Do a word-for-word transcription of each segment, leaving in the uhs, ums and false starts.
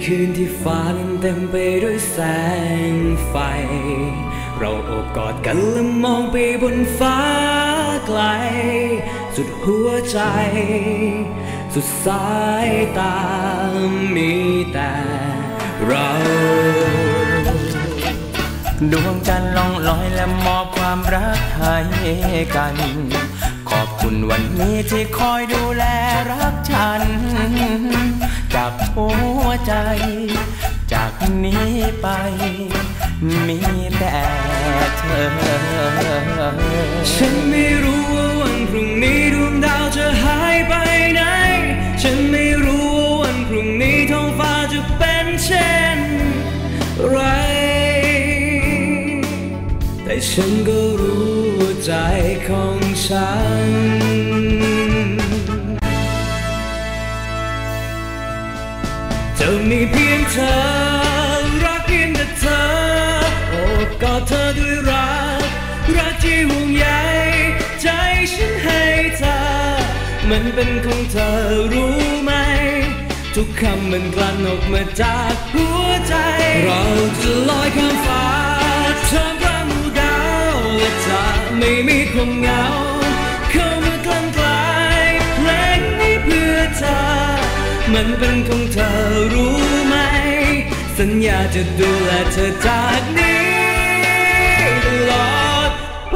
คืนที่ฟ้านั้นเต็มไปด้วยแสงไฟเราโอบกอดกันและมองไปบนฟ้าไกลสุดหัวใจสุดสายตามีแต่เราดวงจันทร์ล่องลอยและมอบความรักให้กันขอบคุณวันนี้ที่คอยดูแลรักฉันจากหัวใจจากนี้ไปมีแต่เธอฉันไม่รู้ว่าวันพรุ่งนี้ดวงดาวจะหายไปไหนฉันไม่รู้ว่าวันพรุ่งนี้ท้องฟ้าจะเป็นเช่นไรแต่ฉันก็รู้ใจของฉันจะมีเพียงเธอรักเพียงแต่เธอโอบกอดเธอด้วยรักรักที่ห่วงใยใจฉันให้เธอมันเป็นของเธอรู้ไหมทุกคำมันกลั่นออกมาจากหัวใจเราจะลอยข้ามฟ้าท่ามกลางหมู่ดาวและจะไม่มีความเหงาเข้ามากลั่นกลายเพลงนี้เพื่อเธอมันเป็นของเธอรู้ไหมสัญญาจะดูแลเธอจากนี้ตลอดไป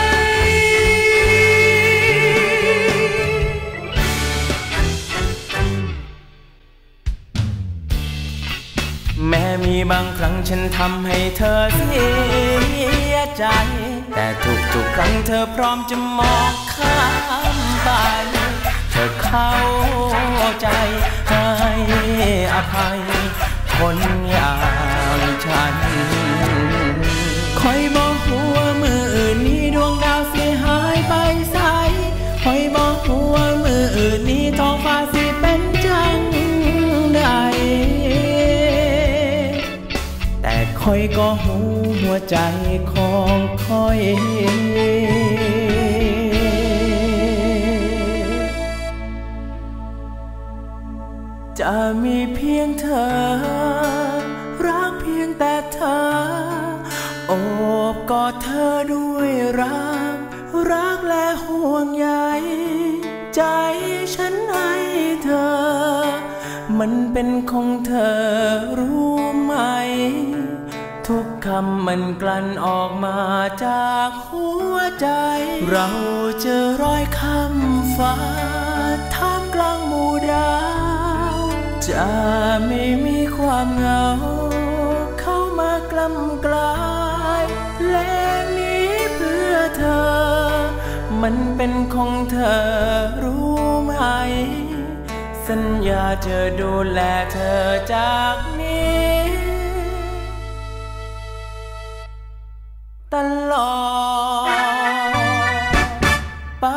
แม้มีบางครั้งฉันทำให้เธอเสียใจแต่ทุกๆครั้งเธอพร้อมจะมองข้ามไปเธอเข้าใจให้อภัยคนอย่างฉันคอยบอกหัวมืออื่นนี้ดวงดาวเสียหายไปใสคอยบอกหัวมืออื่นนี้ท้องฟ้าสิเป็นจังใดแต่คอยก็หูหัวใจของคอยจะมีเพียงเธอรักเพียงแต่เธอโอบกอดเธอด้วยรักรักและห่วงใยใจฉันให้เธอมันเป็นของเธอรู้ไหมทุกคำมันกลั่นออกมาจากหัวใจเราเจอรอยคำฟ้าท่ามกลางหมู่ดาวจะไม่มีความเหงาเข้ามากล้ำกลายและนี้เพื่อเธอมันเป็นของเธอรู้ไหมสัญญาจะดูแลเธอจากนี้ตลอดไป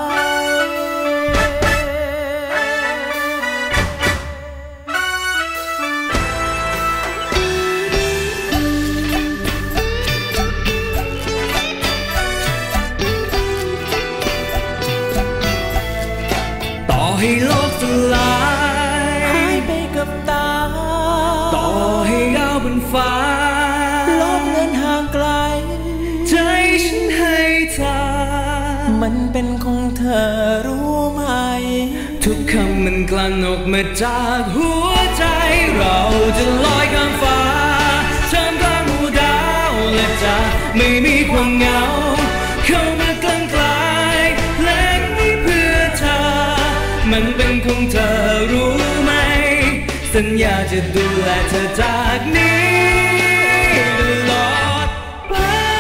ต่อให้โลกสลายหายไปกับตาต่อให้ดาวบนฟ้าลบเลือนห่างไกลใจฉันให้เธอมันเป็นของเธอรู้ไหมทุกคำมันกลั่นออกมาจากหัวใจเราจะลอยข้ามฟ้าท่ามกลางหมู่ดาวและจะไม่มีความเหงาเข้ามากลั่นกลายเพลงนี้เพื่อเธอมันเป็นของเธอรู้ไหมสัญญาจะดูแลเธอจากนี้ตลอดไป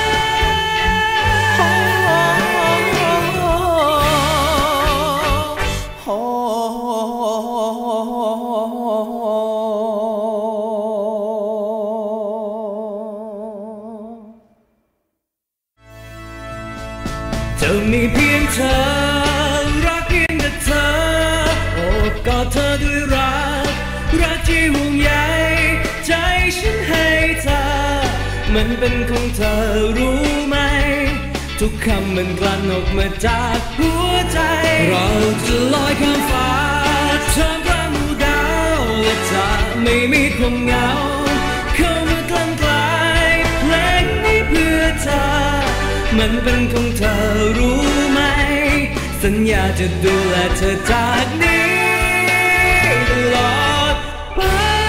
จะมีเพียงเธอรักเพียงแต่เธอโอบกอดเธอด้วยรักรักที่ห่วงใยใจฉันให้เธอมันเป็นของเธอรู้ไหมทุกคำมันกลั่นออกมาจากหัวใจเราจะลอยข้ามฟ้าท่ามกลางหมู่ดาวและจะจะไม่มีความเหงาเข้ามากลั่นกลายเพลงนี้เพื่อเธอมันเป็นของเธอรู้ไหมสัญญาจะดูแลเธอจากนี้ตลอดไป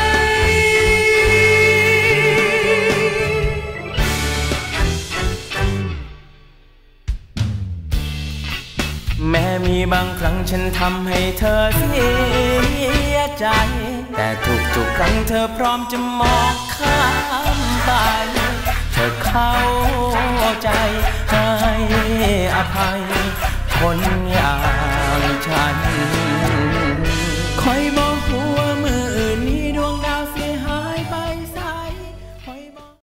แม้มีบางครั้งฉันทำให้เธอเสียใจแต่ทุกๆครั้งเธอพร้อมจะมองข้ามไปเธอเข้าใจให้อภัยคนอย่างฉันคอยบอกหัว